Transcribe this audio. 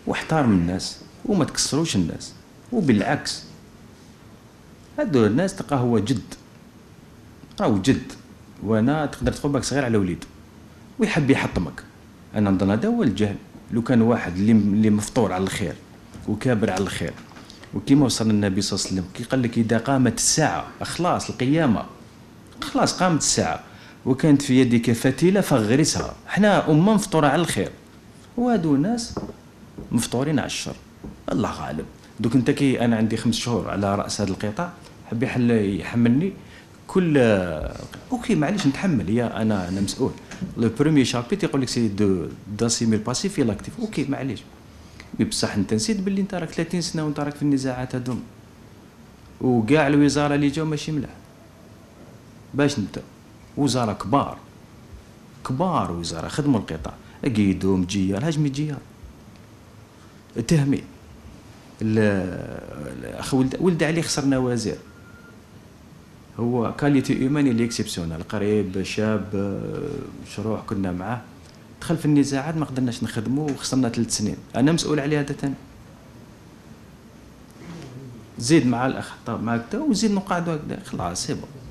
واحترم الناس وما تكسروش الناس، وبالعكس هادو الناس تلقاه هو جد، راهو جد، وانا تقدر تقول باك صغير على وليد ويحب يحطمك. انا نظن هذا هو الجهل. لو كان واحد اللي مفطور على الخير وكابر على الخير، وكيما وصل النبي صلى الله عليه وسلم كي قال لك اذا قامت الساعه خلاص القيامه، خلاص قامت الساعه وكانت في يدك فتيله فغرسها. احنا امه مفطوره على الخير، وهادو ناس مفطورين على الشر. الله غالب. دوك انت كي انا عندي 5 شهور على راس هذا القطاع، حب يحملني كل اوكي معليش نتحمل، يا انا مسؤول. لو بروميير شابيت يقول لك سي داسيمي الباسيف الى اكتيف، اوكي معليش. بصح انت نسيت باللي انت راك 30 سنه وانت راك في النزاعات هذوما، وكاع الوزاره اللي جاو ماشي ملاح. باش نبدا وزاره كبار وزاره خدموا القطاع، اكيدو مجيال هاجمي جيال تهمي الاخ ولد علي خسرنا وزير، هو كاليتي ايماني اللي اكسبسيونال، قريب شاب مشروع كنا معاه، دخل في النزاعات ما قدرناش نخدمو وخسرنا 3 سنين. انا مسؤول عليه هذا ثاني. زيد مع الاخ طاب معك وزيد نقعدوا هكذا خلاص سي بون.